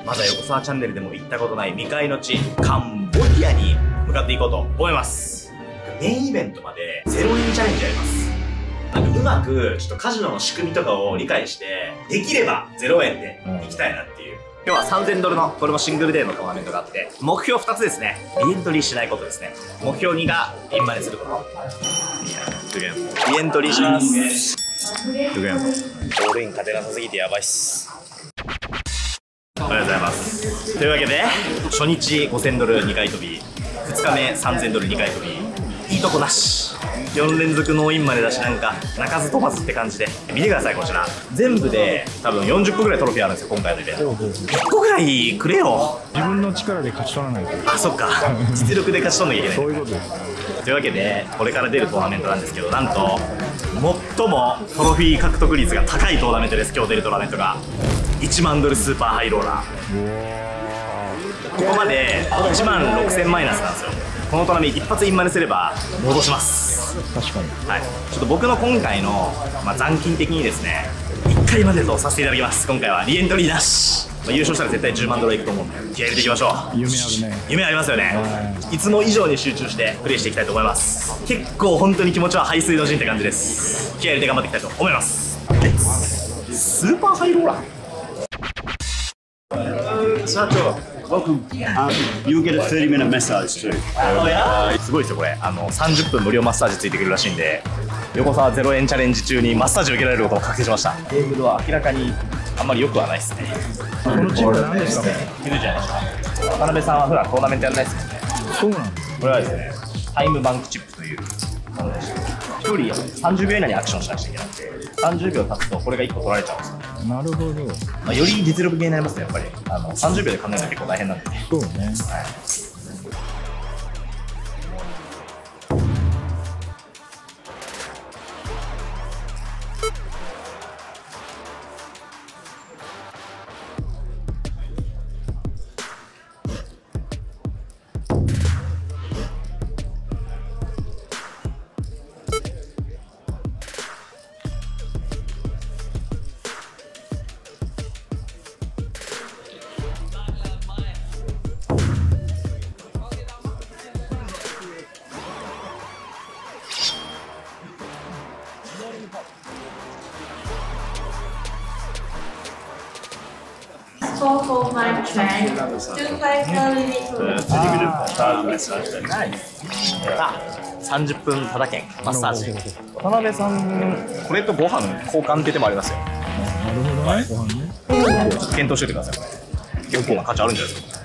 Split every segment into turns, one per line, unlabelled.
まだ横澤チャンネルでも行ったことない未開の地、カンボジアに向かっていこうと思います。メインイベントまで0円チャレンジやります。うまくちょっとカジノの仕組みとかを理解して、できれば0円で行きたいなっていう。今日は$3000の、これもシングルデーのトーナメントがあって、目標2つですね。リエントリーしないことですね。目標2がピンマネすること。リエントリーします。オールイン勝てなさすぎてやばいっす。ありがとうございます。というわけで、初日$5000 2回飛び、2日目$3000 2回飛び、いいとこなし。4連続ノーインまでだし、なんか鳴かず飛ばずって感じで、見てください。こちら全部で多分40個ぐらいトロフィーあるんですよ、今回のイベント。1個ぐらいくれよ。
自分の力で勝ち取らないと。
あ、そっか、実力で勝ち取んなきゃいけない。
そういうことです。
というわけで、これから出るトーナメントなんですけど、なんと最もトロフィー獲得率が高いトーナメントです。今日出るトーナメントが$10,000スーパーハイローラー。ここまで16,000マイナスなんですよ。このトーナメント一発インマネすれば戻します。
確かに。
はい、ちょっと僕の今回の、残金的にですね、1回までとさせていただきます。今回はリエントリーなし。優勝したら絶対$100,000いくと思うんで、気合い入れていきましょう。
夢あるね。
夢ありますよね。いつも以上に集中してプレイしていきたいと思います。結構本当に気持ちは排水の陣って感じです。気合い入れて頑張っていきたいと思います。スーパーハイローラー。社長、
Welcome. You get a 30-minute massage too.
すごいですよこれ。30分無料マッサージついてくるらしいんで、横澤0円チャレンジ中にマッサージを受けられることが確定しました。テーブルは明らかにあんまり良くはないですね。
このチームは何ですかね。
いるじゃないですか。渡辺さんは普段トーナメントやらないですもんね。
そうなんです。
これはですね、タイムバンクチップというものでして、1人30秒以内にアクションしなくちゃいけなくて、30秒経つとこれが1個取られちゃうんですよ。
なるほど。
より実力ゲーになりますね、やっぱり。30秒で考えるの結構大変なんでね。
そうね。
はい。
For my train to play the
30分ただけんマッサージ。渡辺さん、これとご飯交換って手もありますよ。
なるほどね。ご飯ね。
ちょっと検討しておいてください。これ結構な価値あるんじゃないですか。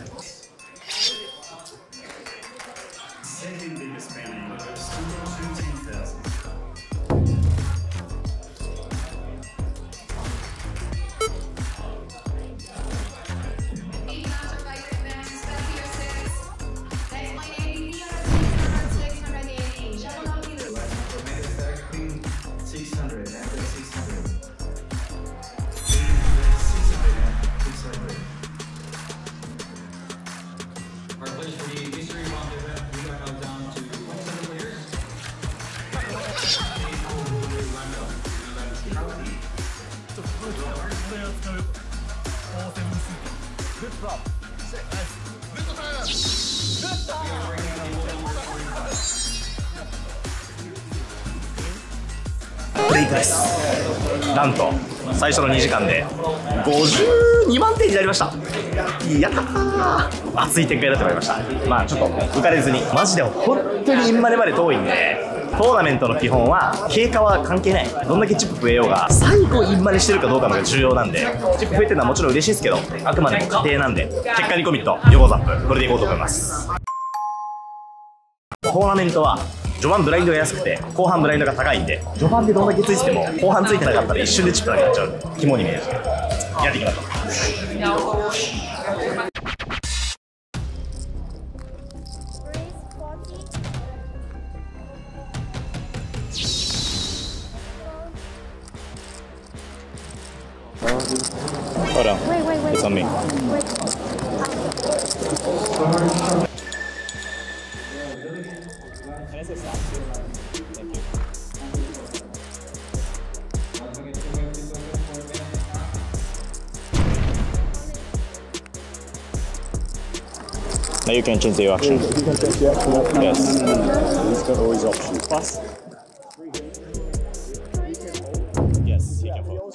レイクです。なんと最初の2時間で52万点になりました。やったー。熱い展開だと思いました。ちょっと浮かれずに、マジで本当にインマネまで遠いんで、トーナメントの基本は経過は関係ない。どんだけチップ増えようが最後インマネしてるかどうかのが重要なんで、チップ増えてるのはもちろん嬉しいですけど、あくまでも過程なんで、結果にコミット、横ザップ、これでいこうと思います。トーナメントは序盤ブラインドが安くて後半ブラインドが高いんで、序盤でどんだけついてても後半ついてなかったら一瞬でチップなくなっちゃうんで、肝に銘じてやっていきましょう。Hold on. It's on me. Now you can change the action.
You can change the action.
Yes.
He's got all his options. Plus.
Yes, he can focus.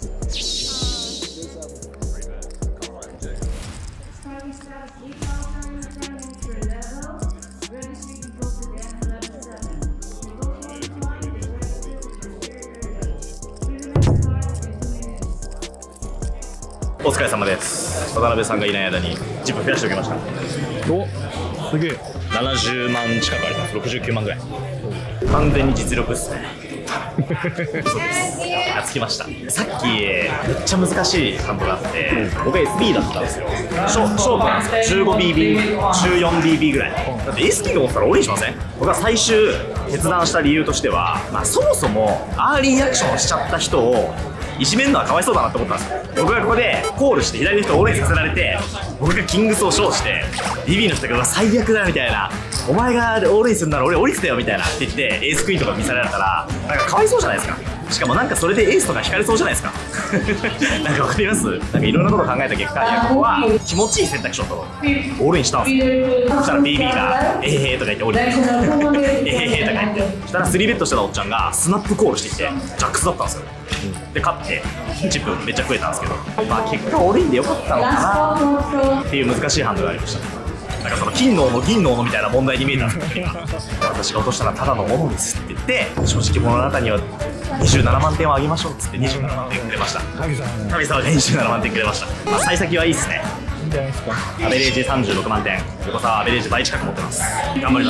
お疲れ様です。渡辺さんがいない間にジップ増やしておきました。
お、すげえ。
70万近くあります。69万ぐらい。完全に実力っすね。そうです。つきました。さっきめっちゃ難しいハンドがあって、僕 SB だったんですよ。ショートなんですよ。15BB、14BB ぐらい。だって SP が持ったらオーリーしません？僕は最終決断した理由としては、そもそもアーリーアクションしちゃった人をいじめるのはかわいそうだなって思ったんですよ。僕がここでコールして左の人をオーレンさせられて、僕がキングスをショーして BB の人が最悪だみたいな、お前がオーレンするなら俺降りてたよみたいなって言ってエースクイーンとか見せられたらなんかかわいそうじゃないですか。しかもなんかそれでエースとか引かれそうじゃないですか。なんかわかります？なんかいろんなこと考えた結果、いやここは気持ちいい選択肢を取ろう。オールインしたんですよ。そしたら BB がえへへとか言って降りてえへへとか言って、そしたら3ベットしてたおっちゃんがスナップコールしてきてジャックスだったんですよ。で勝ってチップめっちゃ増えたんですけど、結果オールインでよかったのかなっていう難しいハンドがありました。なんかその金の斧銀の斧みたいな問題に見えたんですけど、私が落としたらただのものですって言って、正直者の中には27万点をあげましょうっつって27万点くれました。神様が27万点くれました。幸先はいいっすね。
いいんじゃないですか。
アベレージ36万点、横澤アベレージ倍近く持ってます。頑張ります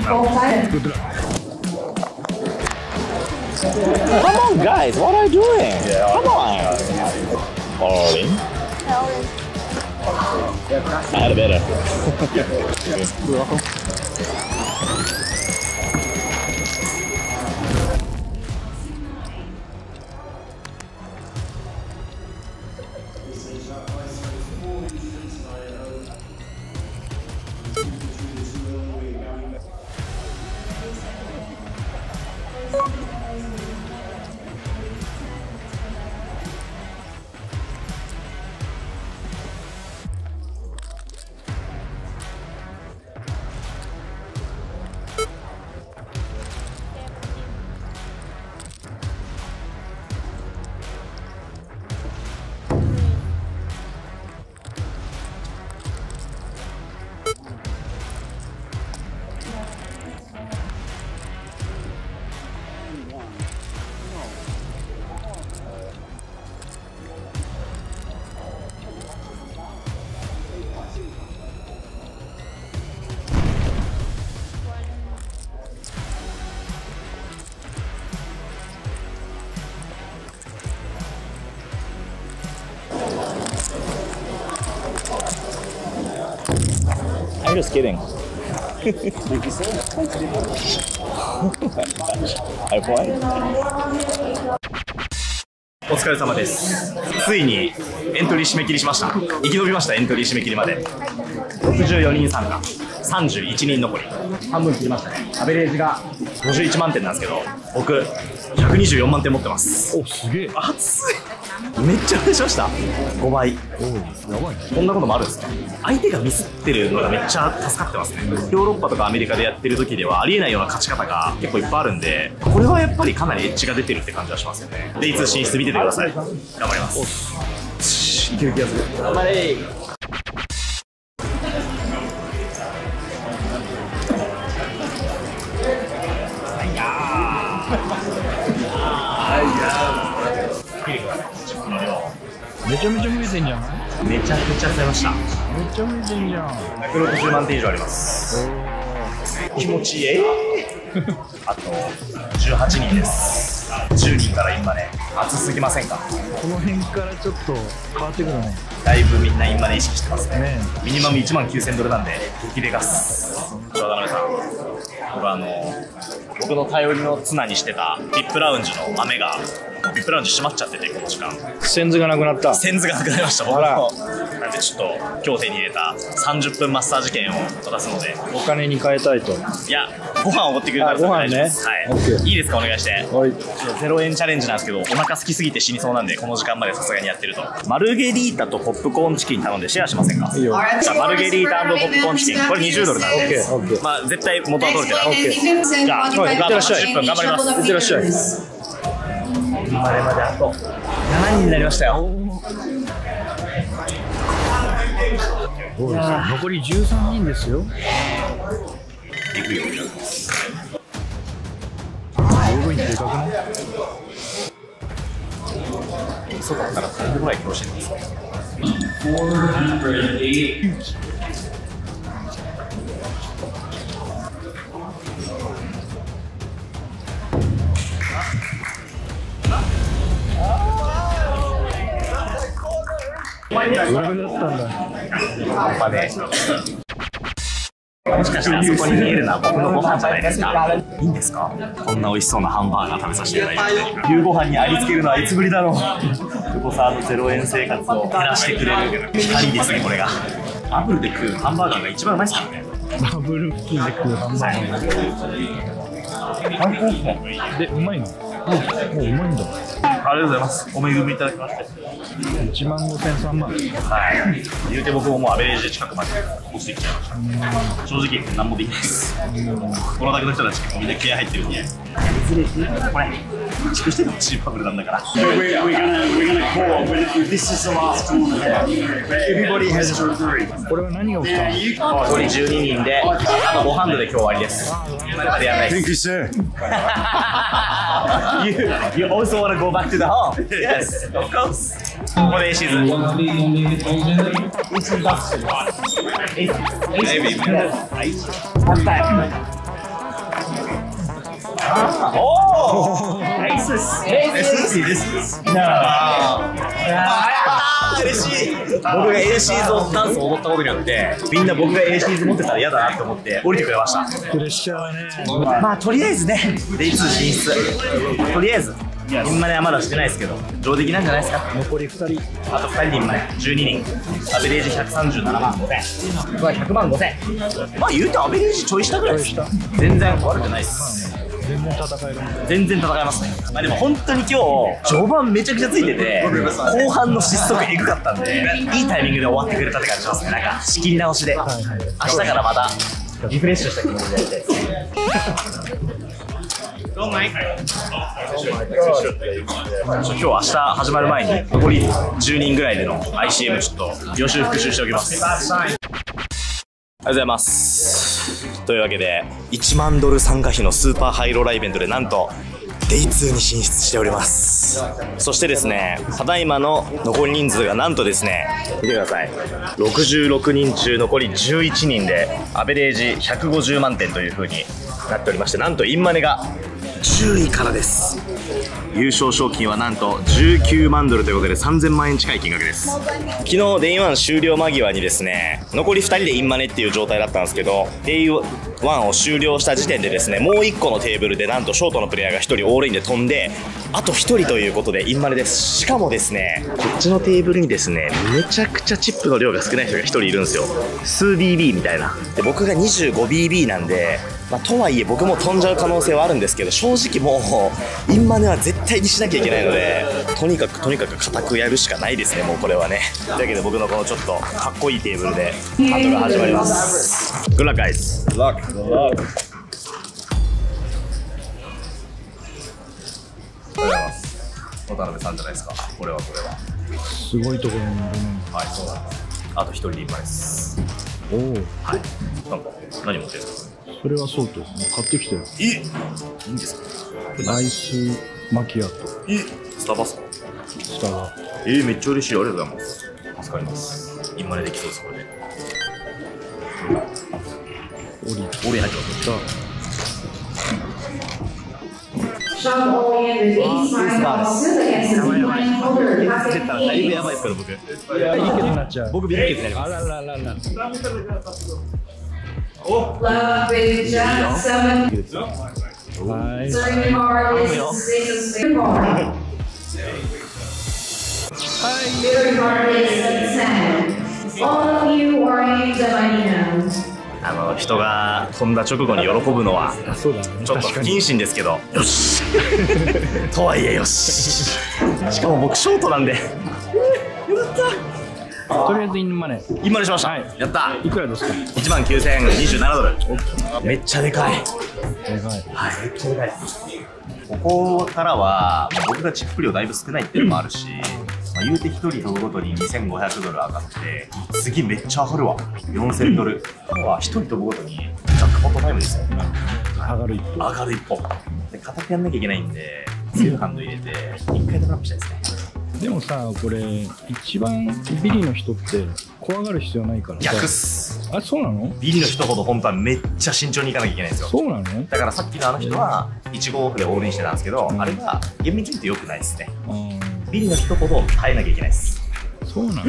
。Come on guys, what are you doing? Come on. All in. I had a better. I'm just kidding.
Thank you, sir.
I play. お疲れ様です。ついにエントリー締め切りしました。生き延びました。エントリー締め切りまで64人参加、31人残り、半分切りましたね。アベレージが51万点なんですけど、僕124万点持ってます。
お、すげえ。
熱い。めっちゃ増やしました。5倍。
やばいね。
こんなこともあるんですね。相手がミスってるのがめっちゃ助かってますね。ヨーロッパとかアメリカでやってる時ではありえないような勝ち方が結構いっぱいあるんで、これはやっぱりかなりエッジが出てるって感じはしますよね。で、いつ進出見ててください。頑張ります。いける気がする。頑張れ。
めちゃめちゃ増えてんじゃん。
めちゃくちゃ増えました。
めっちゃ増えてんじゃん。
160万点以上あります。気持ちいい。あと18人です。10人からインマネ熱すぎませんか？
この辺からちょっと変わってくるね。
だいぶみんなインマネ意識してますね。
ね
ミニマム1万9000ドルなんで激レガス。渡辺さん、僕の頼りの綱にしてたVIPラウンジの豆がビップラウンジ閉まっちゃってて、この時間。
センズがなくなった。
センズがなくなりました、僕も。なんでちょっと、今日手に入れた30分マッサージ券を渡すので。
お金に変えたいと。
いや、ご飯をおごってくれたら
ご飯ね。
大丈夫です。はい。いいですか、お願いして。
はい。
0円チャレンジなんですけど、お腹空きすぎて死にそうなんで、この時間までさすがにやってると。マルゲリータとポップコーンチキン頼んでシェアしませんか？
いいよ。
じゃあマルゲリータ&ポップコーンチキン、これ20ドルなんで、
オッケー。
まあ絶対元は取れてない。
オッケー。
じゃあ、
いってらっしゃい。
10分頑張ります。
いってらっしゃい。
まであと7人になりましたよ。
どうですか。残り13人ですよ。
行くよ。
大食いでかくない？
外だったら3分ぐらい殺してるんですね。
裏目だったんだ。
まあね、もしかしたらあそこに見えるのは僕のご飯じゃないですか。いいんですか？こんな美味しそうなハンバーガー食べさせていただいて、夕ご飯にありつけるのはいつぶりだろう。久保さんの0円生活を減らしてくれる光ですね、これが。バブルで食うハンバーガーが一番うまいですからね。
バブル付近で食うハンバーガー。で、うまいの？もううまいんだ。
ありがとうございます。お恵みいただきまして。
1万5000、3万。
はい。言うて僕ももうアベレージ近くまで落ちてきちゃいました。正直何もできないです。このだけの人たち結構みんな気合入ってるんで。これ、チクしててほしいバブルなんだから。
We're gonna call. This is the last tournament. Everybody has to agree.
これは何が起きたの？
残り12人で、あと5ハンドで今日終わりです。今までやらないです。
Thank you, sir.
You also want to go back to the hall? Yes, of course. ここでシーズン。おー、ナイスです。嬉しい。僕が A シーズンダンスを踊ったことによって、みんな僕が A シーズン持ってたら嫌だなって思って降りてくれました。
プレッシャーはね。
まあとりあえずね、デイ2進出。とりあえず。インマネはまだしてないですけど、上出来なんじゃないですか。
残り2人。
あと2人でインマネ、12人。アベレージ137万5千。僕は100万5千。まあ言うてアベレージちょい下ぐらいです。全然悪くないです。
全然戦える。
全然戦えますね。まあでも本当に今日序盤めちゃくちゃついてて、後半の失速エグかったんで、いいタイミングで終わってくれたって感じしますね。なんか仕切り直しで、明日からまたリフレッシュした気持ちでやりたいです。今日明日始まる前に残り10人ぐらいでの ICM ちょっと予習復習しておきます。ありがとうございます。というわけで1万ドル参加費のスーパーハイローラーイベントでなんとデイ2に進出しております。そしてですね、ただいまの残り人数がなんとですね、見てください、66人中残り11人でアベレージ150万点という風になっておりまして、なんとインマネが10位からです。優勝賞金はなんと19万ドルということで3000万円近い金額です。昨日デイ1終了間際にですね、残り2人でインマネっていう状態だったんですけど、デイ1を終了した時点でですね、もう1個のテーブルでなんとショートのプレイヤーが1人オールインで飛んで、あと1人ということでインマネです。しかもですね、こっちのテーブルにですね、めちゃくちゃチップの量が少ない人が1人いるんですよ。数 BB みたいな。で、僕が 25BB なんで、まあ、とはいえ僕も飛んじゃう可能性はあるんですけど、正直もうインマネは絶対にしなきゃいけないので、とにかく固くやるしかないですね、もうこれはね。というわけで僕のこのちょっとかっこいいテーブルでハンドが始まります。Good luck, guys. Good luck. Good luck. ありがとうございます。渡辺さんじゃないですか。これは。
すごいところにいるね。
はい、そうなんです。あと1人でインマネです。
おお。
はい。なんか何持ってるんですか。
それはそうと買ってきたよ。
いいんですか。
アイスマキアット。
スタバスか。
スタバ。
めっちゃ嬉しい。ありがとうございます。助かります。インマネできそうです、これで。オリ入ってます。絶対だいぶやばいですから僕。
いいけどなっちゃう。
僕ビリケツになります。
あらららら。
はい。 人が飛んだ直後に喜ぶのは
そうだね、
ちょっと不謹慎ですけど、よしとはいえよししかも僕ショートなんでよかった
とりあえずインマネー
インマネしました、
はい
やった。
いくらですか？
19,027ドル。めっちゃでかい。
でかい。
はい、めっちゃでかい。ここからは、僕がチップ量だいぶ少ないっていうのもあるし、言うて1人飛ぶごとに2500ドル上がって、次めっちゃ上がるわ。4000ドル。今日は1人飛ぶごとにジャックポットタイムですよ。
上がる一歩。
上がる一歩。で、固くやんなきゃいけないんで、強いハンド入れて、1回トラップしたいですね。
でもさ、これ一番ビリの人って怖がる必要ないからさ。
逆っす。
あ、そうなの？
ビリの人ほど本当はめっちゃ慎重にいかなきゃいけないんですよ。
そうなの？
だからさっきのあの人は1号オフでオールインしてたんですけど、あれは厳密に言うと良くないですね。ビリの人ほど耐えなきゃいけないです。
そうなの？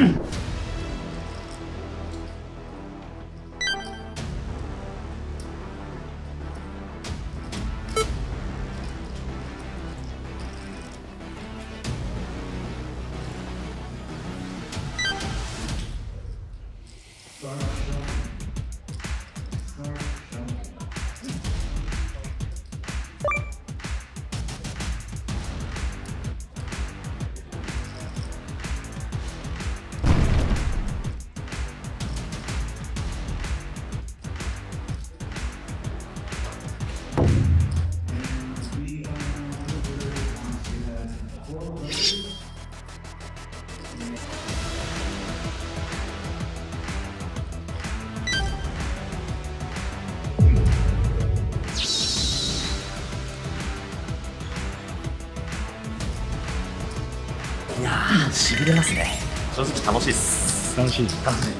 いやー、しびれますね。正直楽しいっす。
楽しい。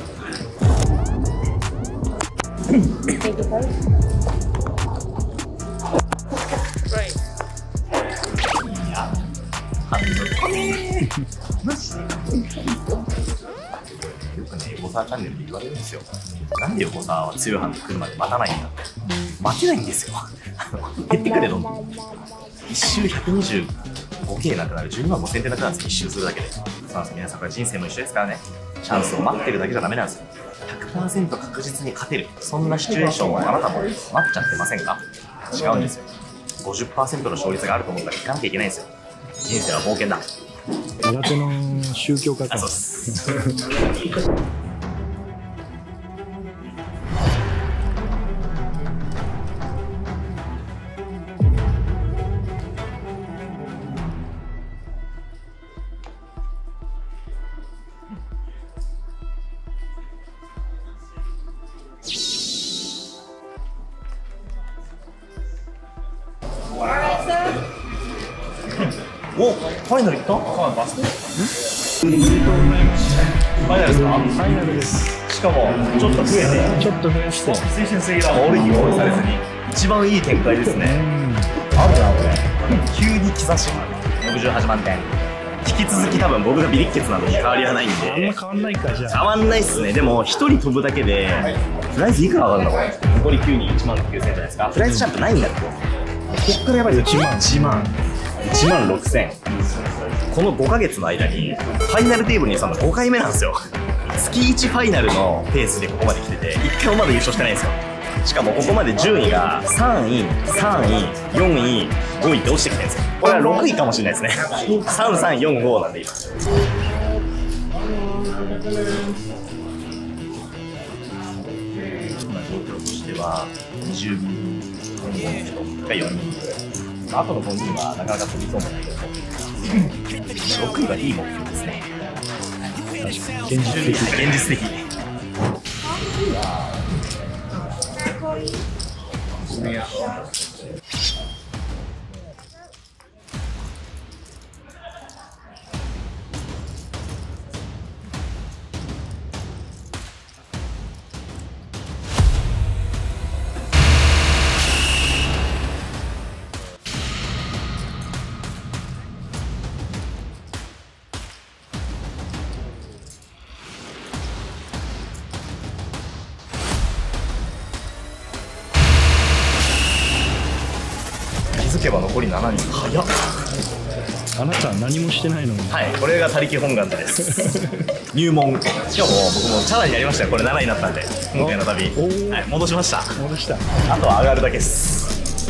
よくね、横澤チャンネルで言われるんですよ。なんで横澤は強いハンド来るまで待たないんだって。待てないんですよ。減ってくれどんどん。1周125K なくなる、12万5000点なくなるんですよ、1周するだけで。そうなんですよ、皆さん、これ人生も一緒ですからね。チャンスを待ってるだけじゃダメなんですよ。100% 確実に勝てる、そんなシチュエーションをあなたも待っちゃってませんか？違うんですよ。50% の勝率があると思ったら行かなきゃいけないんですよ。人生は冒険だ。
新手の宗教家か。
あ、そうっす。お、ファイナル行った？バスケ？ファイナルですか？
ファイナルです。
しかもちょっと増えて、
ちょっと増やして。
推薦制がオールインオールされずに一番いい展開ですね。あるなこれ。急に兆し68万点。引き続き多分僕がビリッケツなのに変わりはないんで。
あんま変わんないかじゃあ。
変わんないっすね。でも1人飛ぶだけでプライズいくら上がるんだこれ。残り9人1万9000円じゃないですか。プライズジャンプないんだって。こっからやばいですよ。1万6000。この5ヶ月の間にファイナルテーブルにしたの5回目なんですよ。月1ファイナルのペースでここまで来てて、1回もまだ優勝してないんですよ。しかもここまで順位が3位、3位、4位、5位って落ちてきてるんですよ。これは6位かもしれないですね。3、3、4、5なんで今。今状況としては20人の人が4人。あとの5人はなかなか飛びそうもないけど、6位はいい目標ですね。
現実的。
現実的。気づけば残り7人。早っ。
あなたは何もしてないのに。
はい、これが他力本願寺です入門。しかも僕もチャラになりましたよ。これ7位になったんで今回の旅、はい、戻しました。
戻した。
あとは上がるだけです。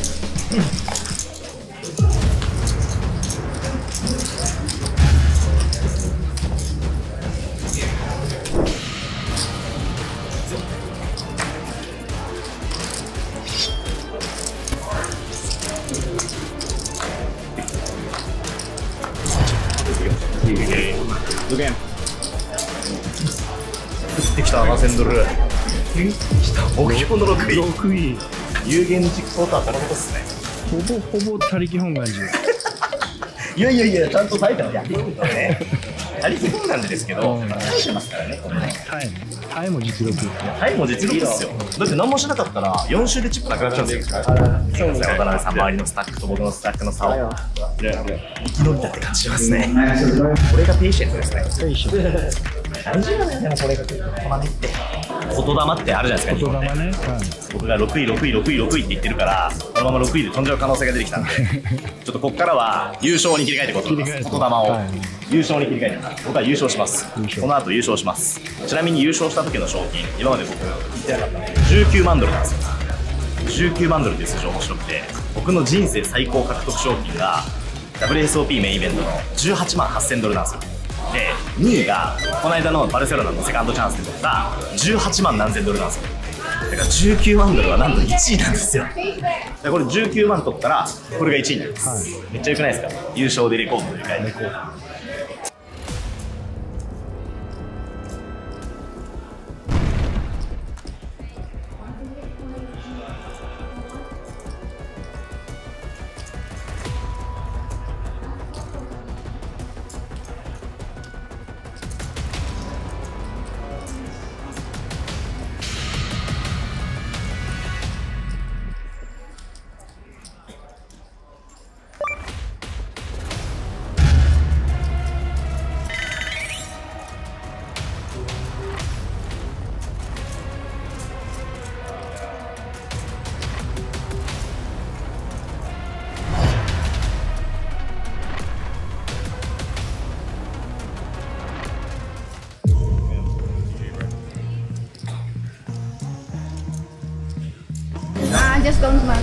できた7000ドル。目標の6位。
6位。
有言実行とはこのことっすね。
ほぼ他力本願寺。
いやいやいや、ちゃんとタイトルやってるんだね。他力本願寺ですけど、タイてますからね、これね。
タイも実力。
タイも実力ですよ。だって何もしなかったら4周でチップなくなっちゃうんですよ。渡辺さん周りのスタッフと僕のスタッフの差を生き延びたって感じしますね。これがペイシェントですね。
ペイシェント。
大事だね、でもこれが言霊って。言霊ってあるじゃないですか、日本で。
言霊ね。
僕が6位、6位、6位、6位って言ってるから、このまま6位で飛んじゃう可能性が出てきたんで、ちょっとここからは優勝に切り替えていこうと思います。言霊を優勝に切り替えていきます。僕は優勝します。この後優勝します。ちなみに優勝した時の賞金、今まで僕言ってなかったんで、19万ドルなんですよ。19万ドルっていう数字面白くて、僕の人生最高獲得賞金が WSOP メインイベントの18万8000ドルなんですよ。で、2位がこの間のバルセロナのセカンドチャンスで取った18万何千ドルなんですよ。だから19万ドルはなんと1位なんですよ。でこれ19万取ったらこれが1位になります、めっちゃ良くないですか。優勝でレコードというかレコード。
just don't mark.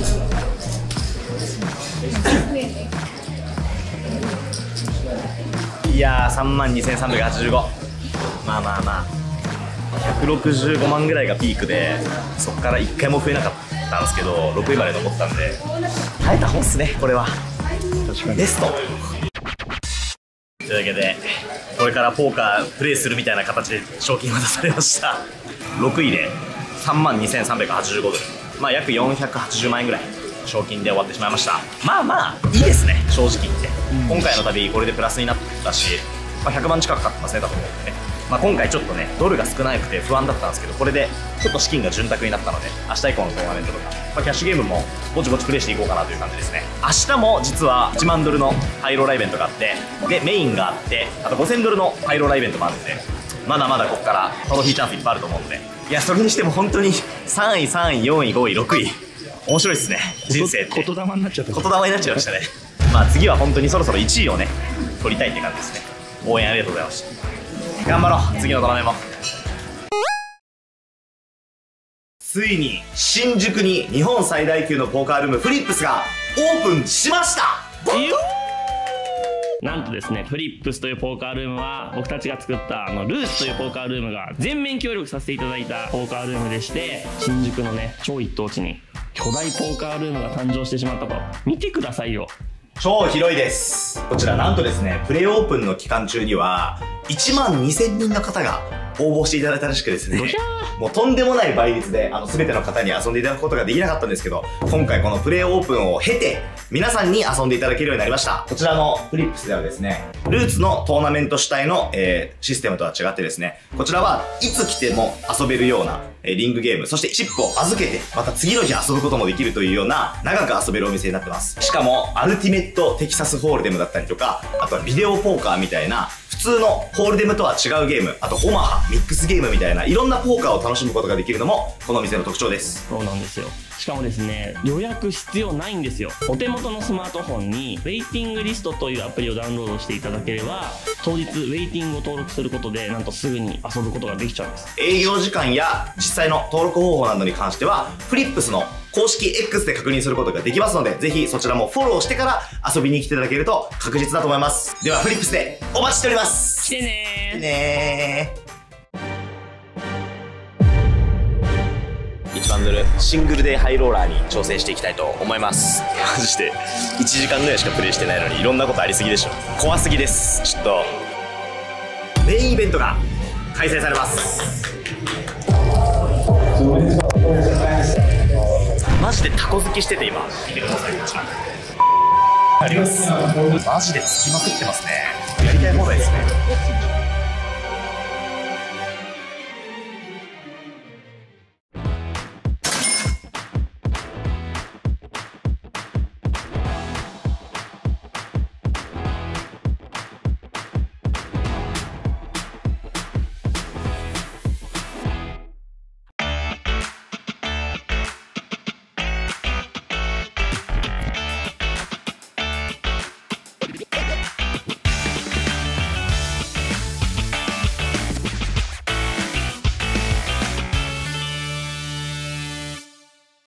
いやー、32,385。まあまあまあ165万ぐらいがピークで、そっから1回も増えなかったんですけど6位まで残ったんで耐えた方っすね、これは。
確かに
ベストというわけで、これからポーカープレイするみたいな形で賞金渡されました。6位で32,385ドル、まあ約480万円ぐらい賞金で終わってしまいました。まあまあいいですね、正直言って。今回の旅これでプラスになったし、まあ、100万近くかかってますね、多分ね。まあ、今回ちょっとねドルが少なくて不安だったんですけど、これでちょっと資金が潤沢になったので、明日以降のトーナメントとか、まあ、キャッシュゲームもぼちぼちプレイしていこうかなという感じですね。明日も実は1万ドルのハイローライベントがあって、でメインがあって、あと5000ドルのハイローライベントもあるんで、まだまだここからトロフィーチャンスいっぱいあると思うので、いやそれにしても本当に3位3位4位5位6位面白いですね、人生って。
言霊になっちゃった。
言霊になっちゃいましたね。まあ次は本当にそろそろ1位をね取りたいって感じですね。応援ありがとうございました。頑張ろう、次のドラメも。ついに新宿に日本最大級のポーカールームフリップスがオープンしました。
なんとですね、フリップスというポーカールームは僕たちが作ったルースというポーカールームが全面協力させていただいたポーカールームでして、新宿のね超一等地に巨大ポーカールームが誕生してしまったと。見てくださいよ、
超広いです。こちらなんとですね、プレイオープンの期間中には1万2000人の方が応募していただいたらしくですね、もうとんでもない倍率で全ての方に遊んでいただくことができなかったんですけど、今回このプレイオープンを経て皆さんに遊んでいただけるようになりました。こちらのフリップスではですね、ルーツのトーナメント主体の、システムとは違ってですね、こちらはいつ来ても遊べるようなリングゲーム、そしてチップを預けてまた次の日遊ぶこともできるというような長く遊べるお店になってます。しかもアルティメットテキサスホールデムだったりとか、あとはビデオポーカーみたいな普通のホールデムとは違うゲーム、あとオマハミックスゲームみたいないろんなポーカーを楽しむことができるのもこの店の特徴です。
そうなんですよ。しかもですね、予約必要ないんですよ。お手元のスマートフォンにウェイティングリストというアプリをダウンロードしていただければ、当日ウェイティングを登録することでなんとすぐに遊ぶことができちゃうんです。
営業時間や実際の登録方法などに関してはフリップスの公式 X で確認することができますので、ぜひそちらもフォローしてから遊びに来ていただけると確実だと思います。ではフリップスでお待ちしております。
来てねー。
ねー。1万ドルシングルデーハイローラーに挑戦していきたいと思います。マジで1時間ぐらいしかプレイしてないのにいろんなことありすぎでしょ。怖すぎです。ちょっとメインイベントが開催されます。マジでタコ好きしてて今見てください。こちらあります。マジでつきまくってますね。やりたい放題ですね。